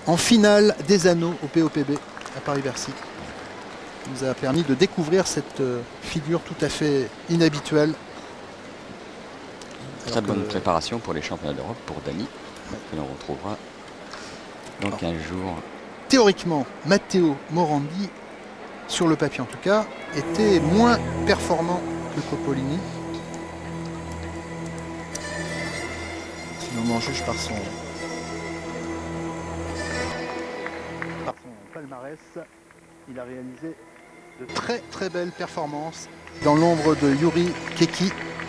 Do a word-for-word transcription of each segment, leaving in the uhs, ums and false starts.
en finale des anneaux au P O P B à Paris-Bercy. Ça nous a permis de découvrir cette figure tout à fait inhabituelle. Très bonne que... préparation pour les championnats d'Europe pour Dani, que l'on retrouvera dans Alors, quinze jours. Théoriquement, Matteo Morandi, sur le papier en tout cas, était moins performant que Coppolini. Si l'on en juge par son, par son palmarès, il a réalisé de très très belles performances dans l'ombre de Yuri Keki.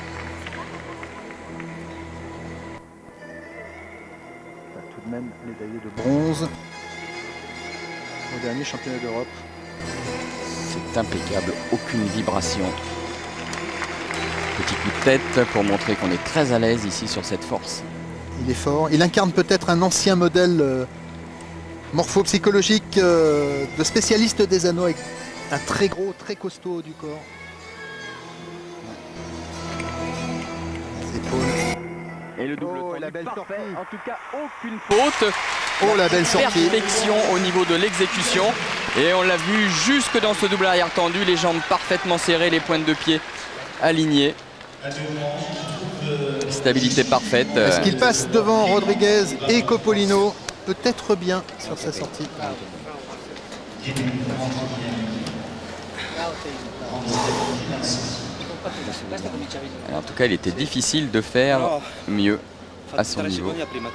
Tout de même médaillé de bronze au dernier championnat d'Europe. C'est impeccable, aucune vibration. Petit coup de tête pour montrer qu'on est très à l'aise ici sur cette force. Il est fort, il incarne peut-être un ancien modèle euh, morpho-psychologique euh, de spécialiste des anneaux avec un très gros, très costaud haut du corps. Les épaules. Et le double oh, la belle parfait. sortie. En tout cas, aucune faute. Oh, la belle sortie. Perfection au niveau de l'exécution. Et on l'a vu jusque dans ce double arrière tendu, les jambes parfaitement serrées, les pointes de pied alignées. Stabilité parfaite. Est-ce qu'il passe devant Rodriguez et Coppolino? Peut-être bien sur sa sortie. Alors, en tout cas, il était difficile de faire mieux à son niveau.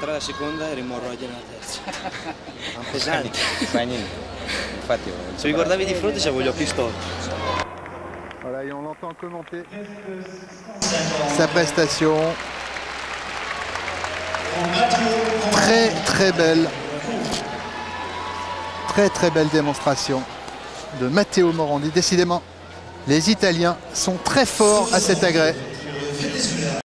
Voilà, et on l'entend commenter sa prestation. Très très belle. Très très belle démonstration de Matteo Morandi. Décidément, les Italiens sont très forts à cet agrès.